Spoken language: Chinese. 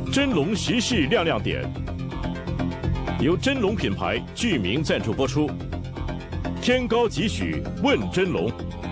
真龙时事亮点，由真龙品牌剧名赞助播出。天高几许问真龙。